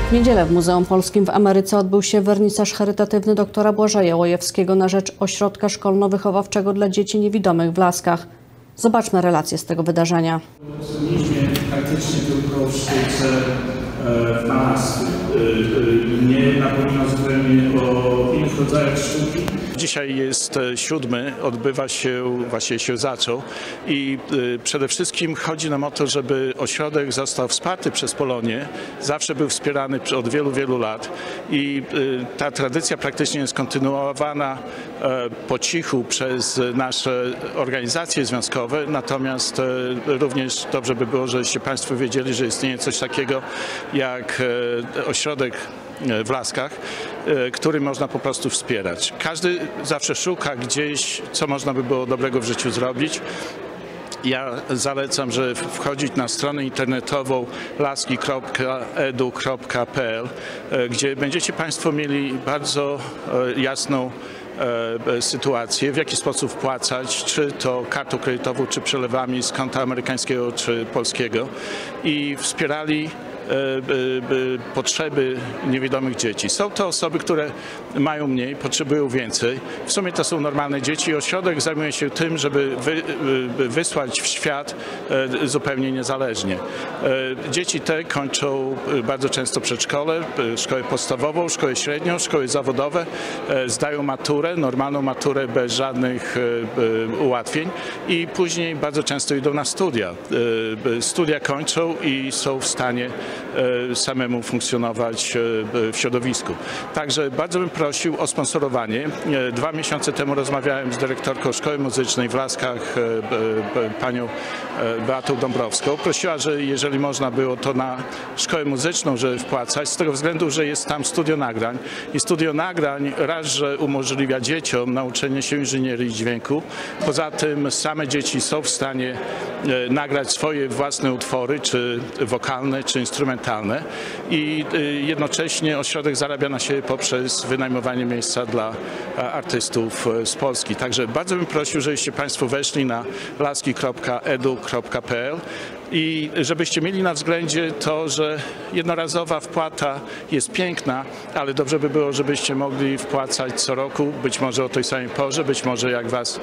W niedzielę w Muzeum Polskim w Ameryce odbył się wernisaż charytatywny doktora Błażeja Łojewskiego na rzecz Ośrodka Szkolno-Wychowawczego dla Dzieci Niewidomych w Laskach. Zobaczmy relację z tego wydarzenia. Mieliśmy praktycznie tylko w sztuce malarstwie. Nie napominał zupełnie o innych rodzajach sztuki. Dzisiaj jest 7, odbywa się, właściwie się zaczął i przede wszystkim chodzi nam o to, żeby ośrodek został wsparty przez Polonię. Zawsze był wspierany od wielu, wielu lat i ta tradycja praktycznie jest kontynuowana po cichu przez nasze organizacje związkowe, natomiast również dobrze by było, żebyście Państwo wiedzieli, że istnieje coś takiego jak ośrodek w Laskach, który można po prostu wspierać. Każdy zawsze szuka gdzieś, co można by było dobrego w życiu zrobić. Ja zalecam, że wchodzić na stronę internetową laski.edu.pl, gdzie będziecie Państwo mieli bardzo jasną sytuację, w jaki sposób wpłacać, czy to kartą kredytową, czy przelewami z konta amerykańskiego, czy polskiego i wspierali potrzeby niewidomych dzieci. Są to osoby, które mają mniej, potrzebują więcej. W sumie to są normalne dzieci. Ośrodek zajmuje się tym, żeby wysłać w świat zupełnie niezależnie. Dzieci te kończą bardzo często przedszkole, szkołę podstawową, szkołę średnią, szkoły zawodowe, zdają maturę, normalną maturę bez żadnych ułatwień i później bardzo często idą na studia. Studia kończą i są w stanie samemu funkcjonować w środowisku. Także bardzo bym prosił o sponsorowanie. 2 miesiące temu rozmawiałem z dyrektorką Szkoły Muzycznej w Laskach, panią Beatą Dąbrowską. Prosiła, że jeżeli można było to na Szkołę Muzyczną, żeby wpłacać, z tego względu, że jest tam studio nagrań. I studio nagrań raz, że umożliwia dzieciom nauczenie się inżynierii dźwięku. Poza tym same dzieci są w stanie nagrać swoje własne utwory, czy wokalne, czy instrumentalne i jednocześnie ośrodek zarabia na siebie poprzez wynajmowanie miejsca dla artystów z Polski. Także bardzo bym prosił, żebyście Państwo weszli na laski.edu.pl i żebyście mieli na względzie to, że jednorazowa wpłata jest piękna, ale dobrze by było, żebyście mogli wpłacać co roku, być może o tej samej porze, być może jak Was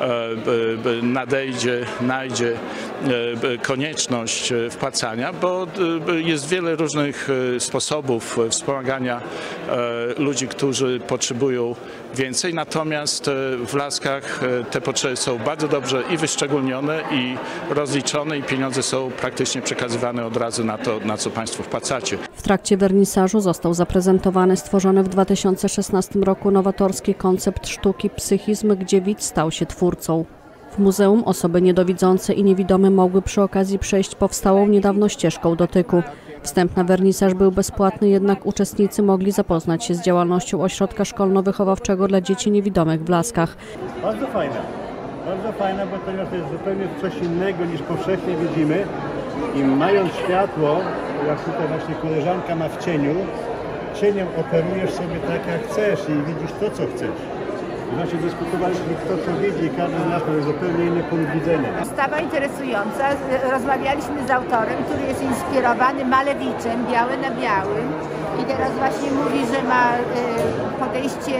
najdzie konieczność wpłacania, bo jest wiele różnych sposobów wspomagania ludzi, którzy potrzebują więcej, natomiast w Laskach te potrzeby są bardzo dobrze i wyszczególnione, i rozliczone, i pieniądze są praktycznie przekazywane od razu na to, na co Państwo wpłacacie. W trakcie wernisażu został zaprezentowany stworzony w 2016 roku nowatorski koncept sztuki Psychizm, gdzie widz stał się twórcą. W muzeum osoby niedowidzące i niewidome mogły przy okazji przejść powstałą niedawno ścieżką dotyku. Wstęp na wernisaż był bezpłatny, jednak uczestnicy mogli zapoznać się z działalnością Ośrodka Szkolno-Wychowawczego dla Dzieci Niewidomych w Laskach. Bardzo fajna, bo ponieważ to jest zupełnie coś innego niż powszechnie widzimy i mając światło, jak tutaj właśnie koleżanka ma w cieniu, cieniem operujesz sobie tak jak chcesz i widzisz to, co chcesz. Znaczy dyskutowaliśmy, kto co widzi, każdy z nas ma zupełnie inny punkt widzenia. Wystawa interesująca. Rozmawialiśmy z autorem, który jest inspirowany Malewiczem, białe na białym. I teraz właśnie mówi, że ma podejście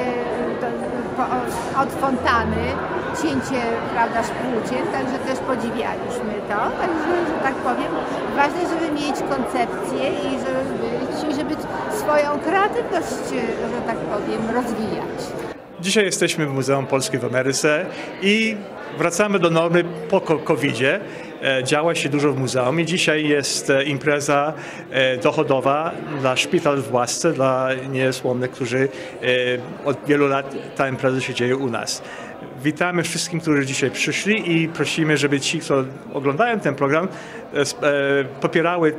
od fontany, cięcie, prawda, szpłuciem, także też podziwialiśmy to. Także, że tak powiem, ważne, żeby mieć koncepcję i żeby swoją kreatywność, że tak powiem, rozwijać. Dzisiaj jesteśmy w Muzeum Polskim w Ameryce i wracamy do normy po COVID-zie. Działa się dużo w muzeum i dzisiaj jest impreza dochodowa dla Szpital w Łasce, dla niesłomnych, którzy od wielu lat ta impreza się dzieje u nas. Witamy wszystkim, którzy dzisiaj przyszli i prosimy, żeby ci, którzy oglądają ten program, popierały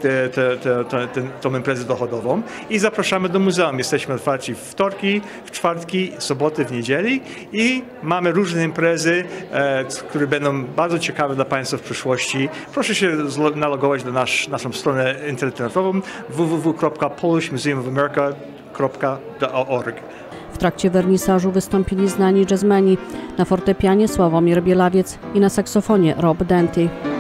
tę imprezę dochodową i zapraszamy do muzeum. Jesteśmy otwarci w wtorki, w czwartki, soboty, w niedzieli i mamy różne imprezy, które będą bardzo ciekawe dla Państwa w przyszłości. Proszę się nalogować na naszą stronę internetową www.polishmuseumofamerica.org. W trakcie wernisażu wystąpili znani jazzmeni, na fortepianie Sławomir Bielawiec i na saksofonie Rob Denty.